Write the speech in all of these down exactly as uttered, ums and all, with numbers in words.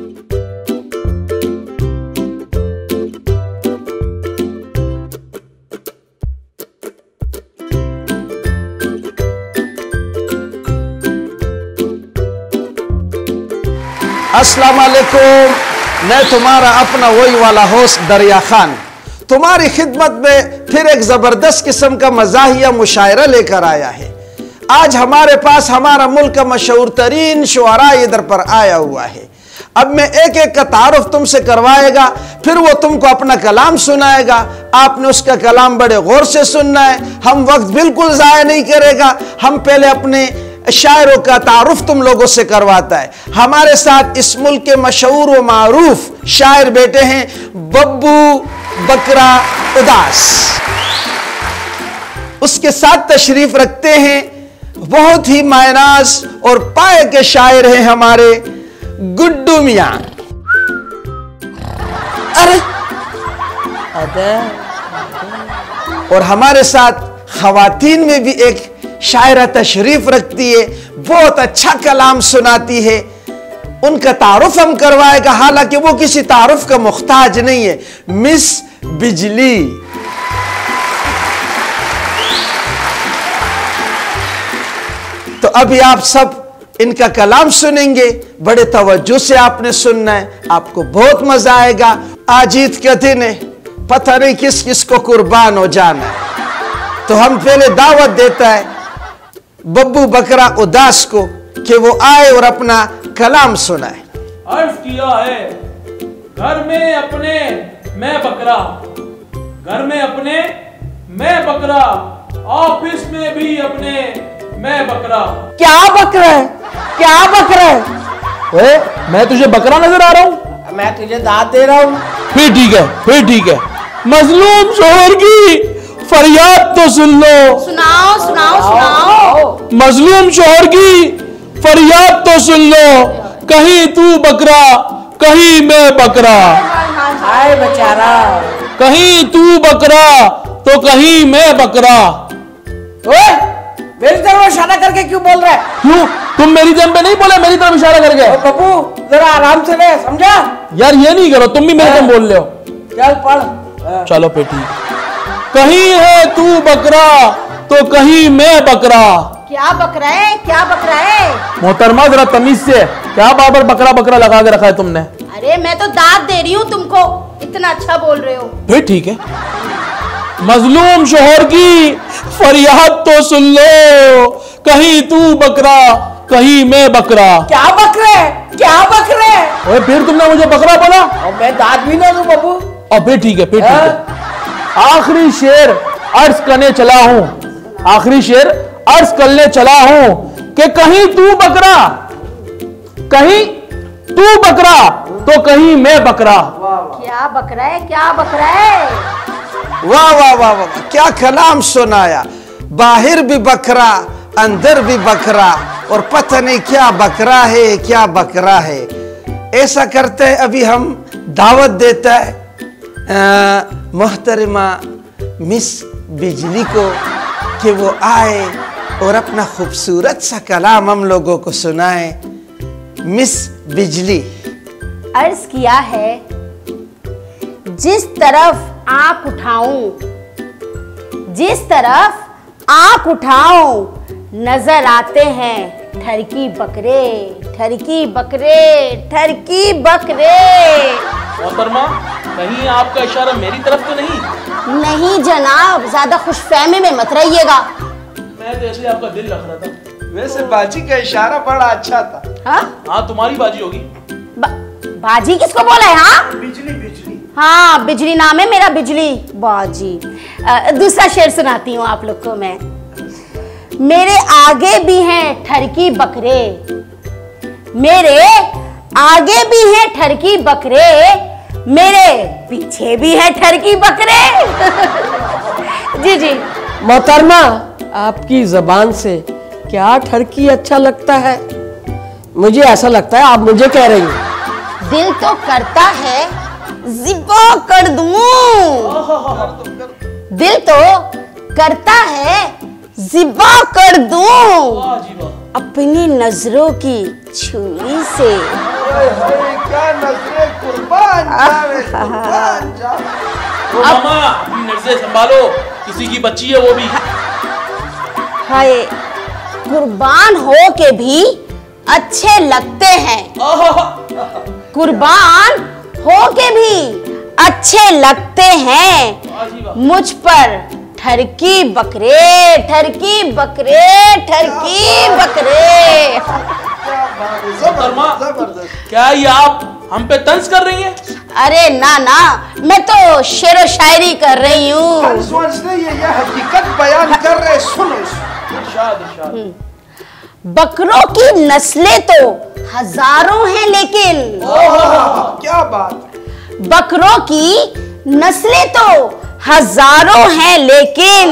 अस्सलाम वालेकुम, मैं तुम्हारा अपना वही वाला होस्ट दरिया खान तुम्हारी खिदमत में फिर एक जबरदस्त किस्म का मज़ाहिया मुशायरा लेकर आया है। आज हमारे पास हमारा मुल्क का मशहूर तरीन शुअरा इधर पर आया हुआ है। अब मैं एक एक का तारुफ तुमसे करवाएगा, फिर वो तुमको अपना कलाम सुनाएगा। आपने उसका कलाम बड़े गौर से सुनना है। हम वक्त बिल्कुल ज़ाया नहीं करेगा। हम पहले अपने शायरों का तारुफ तुम लोगों से करवाता है। हमारे साथ इस मुल्क के मशहूर व मारूफ शायर बैठे हैं बब्बू बकरा उदास। उसके साथ तशरीफ रखते हैं बहुत ही मायनाज और पाए के शायर हैं हमारे गुड्डू मियां। अरे अरे और हमारे साथ खवातीन में भी एक शायरा तशरीफ रखती है, बहुत अच्छा कलाम सुनाती है। उनका तारुफ हम करवाएगा, हालांकि वो किसी तारुफ का मुख्ताज नहीं है। मिस बिजली। तो अभी आप सब इनका कलाम सुनेंगे, बड़े तवज्जो से आपने सुनना है, आपको बहुत मजा आएगा। आज ईद का दिन है, पता नहीं किस किस को कुर्बान हो जाना है। तो हम पहले दावत देता है बब्बू बकरा उदास को कि वो आए और अपना कलाम सुनाए। अर्ज किया है घर में अपने मैं बकरा, घर में अपने मैं बकरा, ऑफिस में भी अपने मैं बकरा। क्या बकरा है, क्या बकरा है? ओए, मैं तुझे बकरा नजर आ रहा हूँ? मैं तुझे दाद दे रहा हूँ। फिर ठीक है, फिर ठीक है। मजलूम शोहर की फरियाद तो सुन लो। सुनाओ सुनाओ सुनाओ। मजलूम शोहर की फरियाद तो सुन लो, कहीं तू बकरा कहीं मैं बकरा। हाय बेचारा, कहीं तू बकरा तो कहीं मैं बकरा। ओए, मेरी तरफ इशारा करके क्यों बोल रहा है? क्यों? तुम मेरी तरफ पे नहीं बोले, मेरी तरफ इशारा करके। बब्बू जरा आराम से ले, समझा? यार ये नहीं करो, तुम भी मेरे तरफ बोल रहे हो। चल पढ़। चलो बेटी। कहीं है तू बकरा तो कहीं मैं बकरा। क्या बकरा है, क्या बकरा है? मोहतरमा जरा तमीज से, क्या बाबर बकरा बकरा लगा के रखा है तुमने? अरे मैं तो दाद दे रही हूँ तुमको, इतना अच्छा बोल रहे हो। फिर ठीक है। मजलूम शोहर की फरियाद तो सुन लो, कहीं तू बकरा कहीं मैं बकरा। क्या बकरा है, क्या बकरा है? ओए फिर तुमने मुझे बकरा बोला और मैं दाद भी ना दूं बाबू। और फिर ठीक है, फिर ठीक है। आखिरी शेर अर्ज करने चला हूं, आखिरी शेर अर्ज करने चला हूं कि कहीं तू बकरा कहीं तू बकरा तो कहीं मैं बकरा। क्या बकरा है, क्या बकरा है? वाह वाह वाह वाह, क्या कलाम सुनाया। बाहर भी बकरा अंदर भी बकरा, और पता नहीं क्या बकरा है क्या बकरा है। ऐसा करते हैं, अभी हम दावत देता है मोहतरमा मिस बिजली को कि वो आए और अपना खूबसूरत सा कलाम हम लोगों को सुनाए। मिस बिजली। अर्ज किया है जिस तरफ आंख उठाऊं, जिस तरफ आंख उठाऊं नजर आते हैं ठरकी बकरे, ठरकी बकरे, ठरकी बकरे। मोहतरमा कहीं आपका इशारा मेरी तरफ तो नहीं? नहीं जनाब, ज्यादा खुशफहमी में मत रहिएगा। मैं तो ऐसे आपका दिल रख रहा था। वैसे बाजी का इशारा बड़ा अच्छा था। हाँ हाँ तुम्हारी बाजी होगी। बा, बाजी किसको बोला है? हाँ बिजली बिजली। हाँ बिजली नाम है मेरा, बिजली बाजी। आ, दूसरा शेर सुनाती हूँ आप लोग को मैं। मेरे आगे भी हैं ठरकी बकरे, मेरे आगे भी हैं ठरकी बकरे, मेरे पीछे भी हैं ठरकी बकरे। जी जी मोहतरमा, आपकी जबान से क्या ठरकी अच्छा लगता है? मुझे ऐसा लगता है आप मुझे कह रही हैं। दिल तो करता है जिबा कर दूं, दिल तो करता है जिबा कर दूं अपनी नजरों की छुरी से। क्या नजरे कुर्बान जावे, कुर्बान जावे। ओ मामा अपनी नजरें संभालो, किसी की बच्ची है वो भी। हाय, कुर्बान हो के भी अच्छे लगते हैं। कुर्बान हो के भी अच्छे लगते हैं। मुझ पर ठरकी बकरे, ठरकी बकरे, ठरकी बकरे। जबरदस्त। क्या ये आप हम पे तंज कर रही हैं? अरे ना ना, मैं तो शेरो शायरी कर रही हूँ। नहीं, ये ये हकीकत बयान कर रहे, सुनो इरशाद इरशाद। बकरों की नस्लें तो हजारों हैं, लेकिन क्या बात। बकरों की नस्लें तो हजारों हैं, लेकिन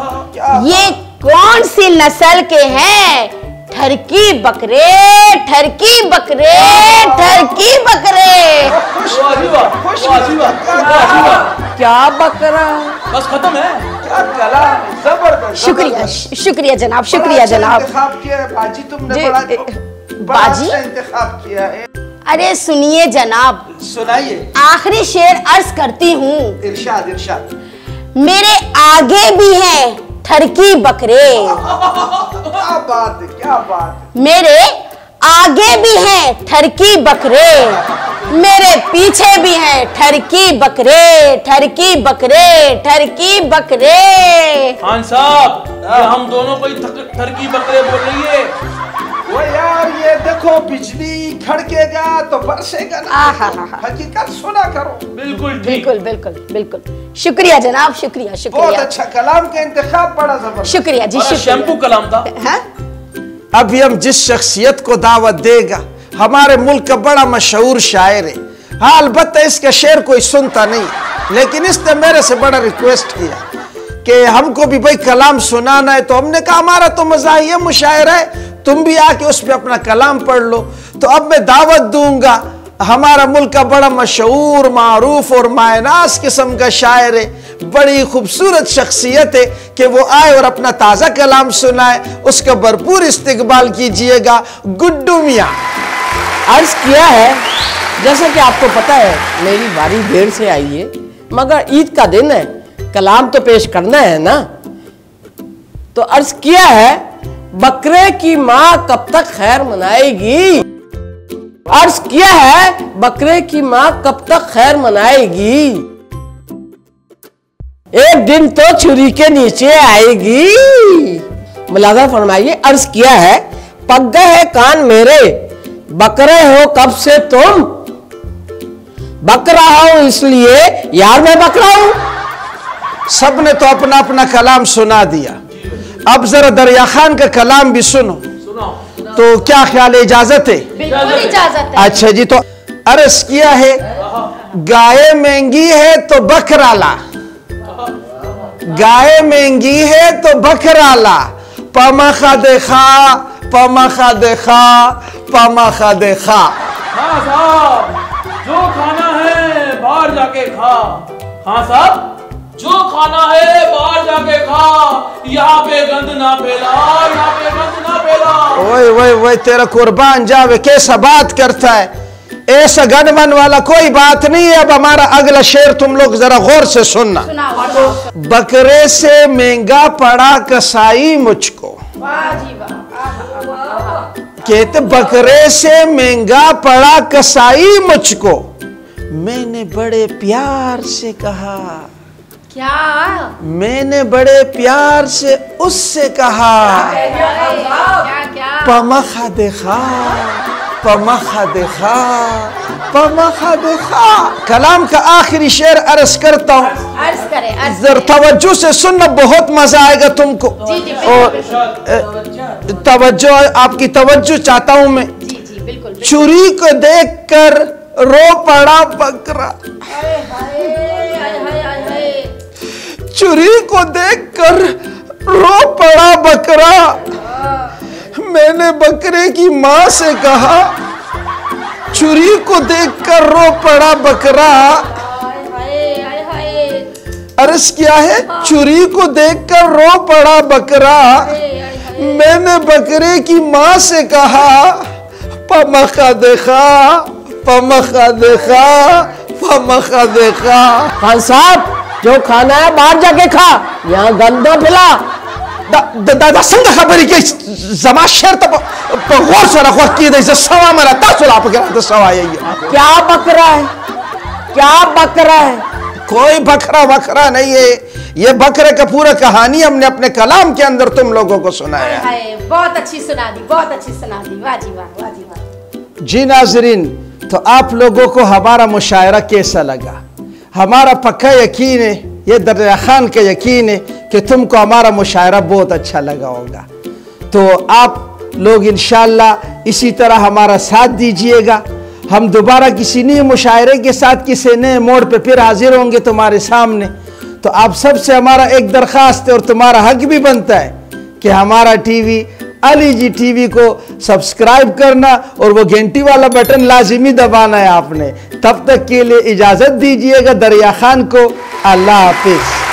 ये कौन सी नस्ल के हैं? ठरकी बकरे, ठरकी बकरे, ठरकी बकरे। वाह जी वाह, वाह जी वाह, वाह जी वाह। क्या बकरा? बस खत्म है। क्या कलाम, जबरदस्त। शुक्रिया, शुक्रिया जनाब, शुक्रिया जनाब। इंतखाब किया है बाजी, तुमने जी, बड़ा ए, बड़ा बाजी? अच्छा इंतखाब किया है। अरे सुनिए जनाब, सुनाइए। आखिरी शेर अर्ज करती हूँ। इरशाद इरशाद। मेरे आगे भी हैं ठरकी बकरे, क्या बात है, क्या बात है। मेरे आगे भी हैं ठरकी बकरे, मेरे पीछे भी हैं ठरकी बकरे, ठरकी बकरे, ठरकी बकरे। खान साहब, ये हम दोनों को ही थक- ठरकी बकरे बोल रही है। वो यार ये देखो, बिजली खड़केगा तो बरसेगा ना। आहा, हकीकत सुना करो। बिल्कुल ठीक। बिल्कुल बिल्कुल बिल्कुल। शुक्रिया जनाब, शुक्रिया बहुत शुक्रिया अच्छा कलाम का इंतखाब, बड़ा जबरदस्त। शुक्रिया जी, हमारा शुक्रिया। शैम्पू कलाम था। हाँ? अभी हम जिस शख्सियत को दावत देगा, हमारे मुल्क का बड़ा मशहूर शायर है। हाँ, अलबत्ता इसका शेर कोई सुनता नहीं, लेकिन इसने मेरे से बड़ा रिक्वेस्ट किया कि हमको भी भाई कलाम सुनाना है। तो हमने कहा हमारा तो मज़ाहिया मुशायरा है, तुम भी आके उस पर अपना कलाम पढ़ लो। तो अब मैं दावत दूंगा, हमारा मुल्क का बड़ा मशहूर, मारूफ और मायनास किस्म का शायर है, बड़ी खूबसूरत शख्सियत है, कि वो आए और अपना ताज़ा कलाम सुनाए। उसका भरपूर इस्तिकबाल कीजिएगा। गुड्डू मियाँ। अर्ज किया है, जैसा कि आपको पता है मेरी बारी देर से आई है, मगर ईद का दिन है, कलाम तो पेश करना है ना। तो अर्ज किया है, बकरे की माँ कब तक खैर मनाएगी। अर्ज किया है, बकरे की माँ कब तक खैर मनाएगी। एक दिन तो छुरी के नीचे आएगी। मुलाजा फरमाइए। अर्ज किया है, पक गए हैं कान मेरे, बकरे हो कब से तुम। बकरा हूं इसलिए यार मैं बकरा हूं। सबने तो अपना अपना कलाम सुना दिया, अब जरा दरिया खान का कलाम भी सुनो। सुनाओ। तो क्या ख्याल है, इजाजत है? बिल्कुल इजाजत है। अच्छा जी, तो अर्ज किया है, गाय महंगी है तो बकरा ला, गाय महंगी है तो बकरा ला, पमखा देखा, पमखा देखा, पमखा देखा। हाँ साहब, जो खाना है बाहर जाके खा। हाँ साहब, जो खाना है बाहर जाके खा, यहाँ पे गंद ना फैला, यहाँ पे गंद ना फैला। ओए ओए ओए, तेरा कुर्बान जावे, कैसा बात करता है। ऐसा गनमन वाला कोई बात नहीं है। अब हमारा अगला शेर तुम लोग जरा गौर से सुनना। बकरे से महंगा पड़ा कसाई मुझको, कहते बकरे से महंगा पड़ा कसाई मुझको, मैंने बड़े प्यार से कहा, क्या? मैंने बड़े प्यार से उससे कहा, क्या क्या? पमखा देखा, पमखा देखा, पमखा देखा। कलाम का आखिरी शेर अर्ज करता हूँ, अर्ज करें, अर्ज जरा तवज्जो से सुनना, बहुत मजा आएगा तुमको। जी जी और इरशाद। तवज्जो, आपकी तवज्जो चाहता हूं मैं। जी जी बिल्कुल। चुरी को देखकर रो पड़ा बकरा, चुरी को देखकर रो पड़ा बकरा, मैंने बकरे की माँ से कहा, चुरी को देखकर रो पड़ा बकरा। अर्ज किया है, चुरी को देखकर रो पड़ा बकरा, मैंने बकरे की माँ से कहा, पमखा देखा, पमखा देखा पमखा देखा। खान साहब जो खाना है बाहर जाके खा, यहाँ गंदा पिला। दादा संग खबरी के जमा शेर तब गौर से रखो की दे से सवा मेरा तासुल आप के तो सवा यही क्या बकरा है, क्या बकरा है? कोई बकरा बकरा नहीं है, ये बकरे का पूरा कहानी हमने अपने कलाम के अंदर तुम लोगों को सुनाया है। बहुत अच्छी सुना दी, बहुत अच्छी सुना दी, वाह जी वाह, वाह जी वाह। जी नाजरीन, तो आप लोगों को हमारा मुशायरा कैसा लगा? हमारा पक्का यकीन है, ये दरिया खान का यकीन है कि तुमको हमारा मुशायरा बहुत अच्छा लगा होगा। तो आप लोग इंशाअल्लाह इसी तरह हमारा साथ दीजिएगा। हम दोबारा किसी नए मुशायरे के साथ किसी नए मोड़ पे फिर हाजिर होंगे तुम्हारे सामने। तो आप सबसे हमारा एक दरख्वास्त है और तुम्हारा हक भी बनता है कि हमारा टीवी अली जी टीवी को सब्सक्राइब करना और वो घंटी वाला बटन लाजिमी दबाना है आपने। तब तक के लिए इजाज़त दीजिएगा दरिया खान को। अल्लाह हाफिज़।